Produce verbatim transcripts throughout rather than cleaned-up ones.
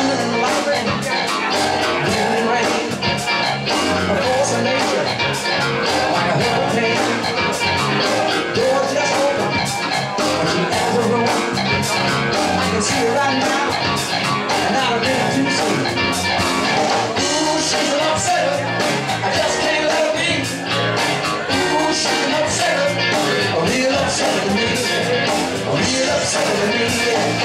thunder and lightning, wind and rain, a force of nature, like a hurricane. Doors just open when she enters the room. I can see her right now, and I don't need to see. Ooh, she's an upsetter, I just can't let her be. Ooh, she's an upsetter, a real upsetter to me, a real upsetter to me.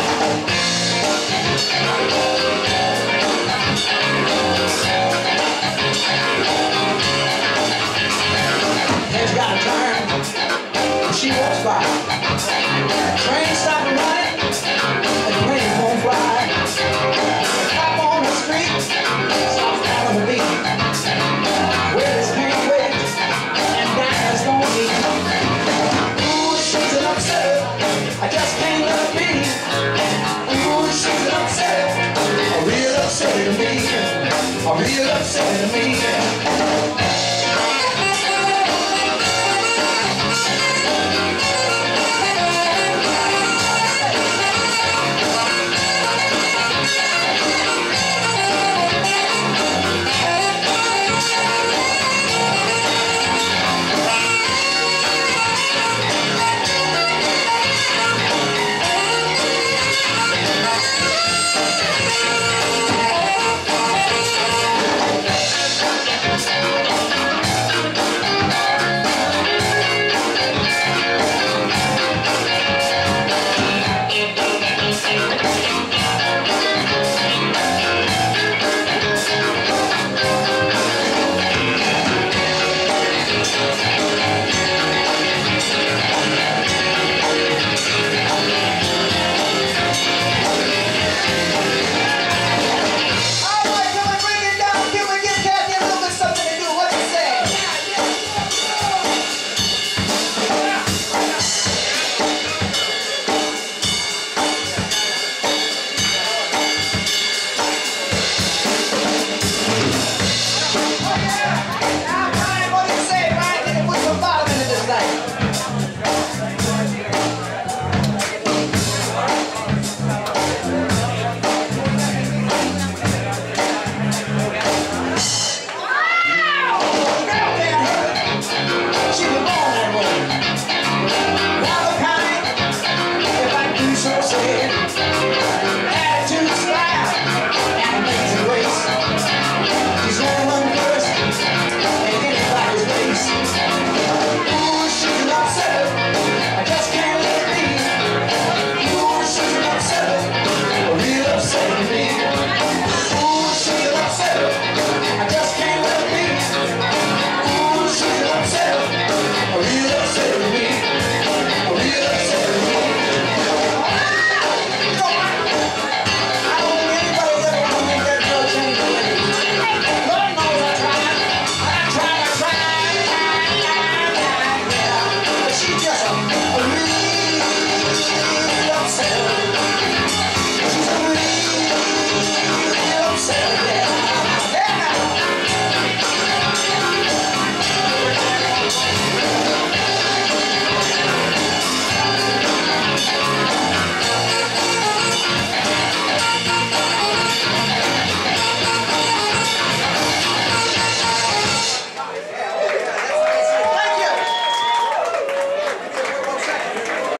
Head's got a turn, she walks by. Train stopping running, and the plane won't fly. The cop on the street stops down on the beat. Where this paint waves and diners don't eat. Ooh, she's an upsetter, I just can't let her be. Ooh, she's an upsetter, a real upsetter to me, a real upsetter to me.